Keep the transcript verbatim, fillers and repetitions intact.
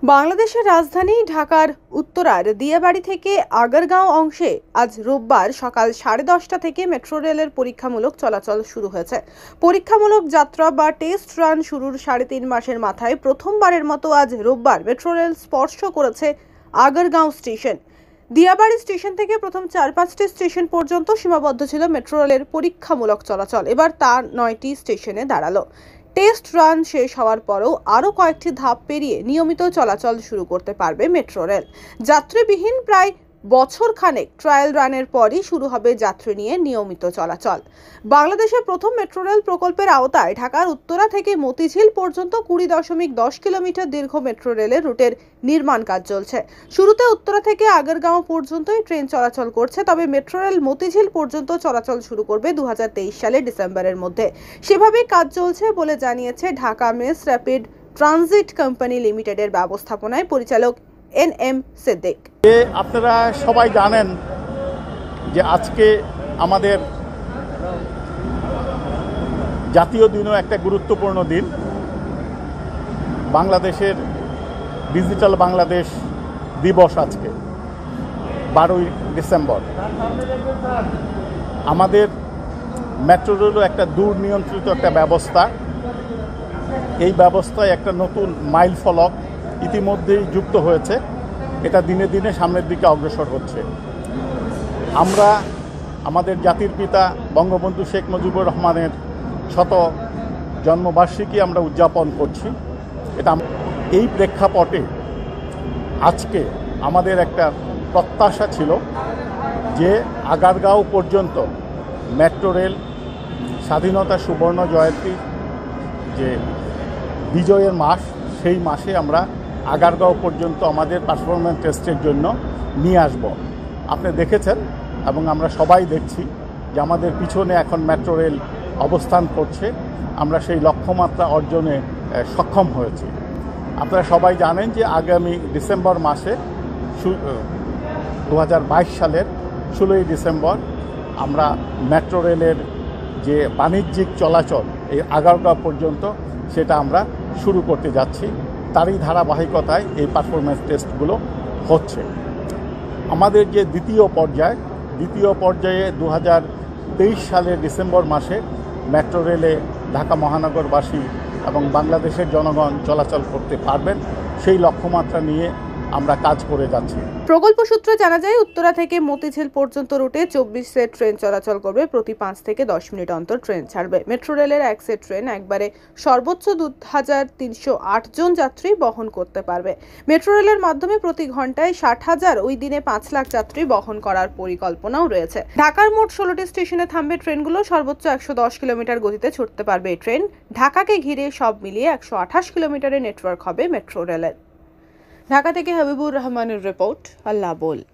বাংলাদেশের রাজধানী ঢাকার উত্তরার দিয়াবাড়ি থেকে আগারগাঁও অংশে আজ রোববার সকাল সাড়ে দশটা থেকে মেট্রো রেলের পরীক্ষামূলক চলাচল শুরু হয়েছে। পরীক্ষামূলক যাত্রা বা টেস্ট রান শুরুর সাড়ে তিন মাসের মাথায় প্রথমবারের মতো আজ রোববার মেট্রো রেল স্পর্শ করেছে আগারগাঁও স্টেশন। দিয়াবাড়ি স্টেশন থেকে প্রথম চার পাঁচটি স্টেশন পর্যন্ত সীমাবদ্ধ ছিল মেট্রো রেলের পরীক্ষামূলক চলাচল। এবার তা নয়টি স্টেশনে দাঁড়ালো। টেস্ট রান শেষ হওয়ার পরও আরও কয়েকটি ধাপ পেরিয়ে নিয়মিত চলাচল শুরু করতে পারবে মেট্রো রেল। যাত্রীবিহীন প্রায় বছর খানেক ট্রায়াল রানের পরই শুরু হবে যাত্রী নিয়ে নিয়মিত চলাচল। বাংলাদেশের প্রথম মেট্রো রেল প্রকল্পের আওতায় ঢাকার উত্তরা থেকে মতিঝিল পর্যন্ত কুড়ি দশমিক দশ কিলোমিটার দীর্ঘ মেট্রো রেলের রুটের নির্মাণ কাজ চলছে। শুরুতে উত্তরা থেকে আগারগাঁও পর্যন্তই ট্রেন চলাচল করছে, তবে মেট্রো রেল মতিঝিল পর্যন্ত চলাচল শুরু করবে দু হাজার তেইশ সালের ডিসেম্বরের মধ্যে। সেভাবেই কাজ চলছে বলে জানিয়েছে Dhaka mass rapid transit company লিমিটেডের ব্যবস্থাপনায় পরিচালক এন এম সিদ্দিক। আপনারা সবাই জানেন যে আজকে আমাদের জাতীয় দিনও একটা গুরুত্বপূর্ণ দিন। বাংলাদেশের ডিজিটাল বাংলাদেশ দিবস আজকে বারোই ডিসেম্বর। আমাদের মেট্রো রেলও একটা দূর নিয়ন্ত্রিত একটা ব্যবস্থা। এই ব্যবস্থায় একটা নতুন মাইল ফলক ইতিমধ্যেই যুক্ত হয়েছে। এটা দিনে দিনে সামনের দিকে অগ্রসর হচ্ছে। আমরা আমাদের জাতির পিতা বঙ্গবন্ধু শেখ মুজিবুর রহমানের শত জন্মবার্ষিকী আমরা উদযাপন করছি। এটা এই প্রেক্ষাপটে আজকে আমাদের একটা প্রত্যাশা ছিল যে আগারগাঁও পর্যন্ত মেট্রো রেল স্বাধীনতা সুবর্ণ জয়ন্তী যে বিজয়ের মাস, সেই মাসে আমরা আগারগাঁও পর্যন্ত আমাদের পারফরম্যান্স টেস্টের জন্য নিয়ে আসব। আপনি দেখেছেন এবং আমরা সবাই দেখছি যে আমাদের পিছনে এখন মেট্রো রেল অবস্থান করছে। আমরা সেই লক্ষ্যমাত্রা অর্জনে সক্ষম হয়েছি। আপনারা সবাই জানেন যে আগামী ডিসেম্বর মাসে দু হাজার বাইশ সালের ষোলোই ডিসেম্বর আমরা মেট্রো রেলের যে বাণিজ্যিক চলাচল এই আগারগাঁও পর্যন্ত সেটা আমরা শুরু করতে যাচ্ছি। তারই ধারাবাহিকতায় এই পারফরমেন্স টেস্টগুলো হচ্ছে। আমাদের যে দ্বিতীয় পর্যায় দ্বিতীয় পর্যায়ে দু হাজার তেইশ সালের ডিসেম্বর মাসে মেট্রো রেলে ঢাকা মহানগরবাসী এবং বাংলাদেশের জনগণ চলাচল করতে পারবেন, সেই লক্ষ্যমাত্রা নিয়ে আমরা কাজ করে যাচ্ছি। প্রকল্প সূত্রে জানা যায়, উত্তরা থেকে মতিঝিল পর্যন্ত রুটে চব্বিশ সেট ট্রেন চলাচল করবে। প্রতি পাঁচ থেকে দশ মিনিট অন্তর ট্রেন ছাড়বে। মেট্রো রেলের এক সেট ট্রেন একবারে সর্বোচ্চ দু হাজার তিনশো আট জন যাত্রী বহন করতে পারবে। মেট্রো রেলের মাধ্যমে প্রতি ঘন্টায় ষাট হাজার ওই দিনে পাঁচ লাখ যাত্রী বহন করার পরিকল্পনাও রয়েছে। ঢাকার মোট ষোলোটি স্টেশনে থামবে ট্রেনগুলো। সর্বোচ্চ একশো দশ কিলোমিটার গতিতে ছুটতে পারবে এই ট্রেন। ঢাকাকে ঘিরে সব মিলিয়ে একশো আঠাশ কিলোমিটারের নেটওয়ার্ক হবে মেট্রো রেলের। ঢাকা থেকে হাবিবুর রহমানের রিপোর্ট, হাল্লাবোল।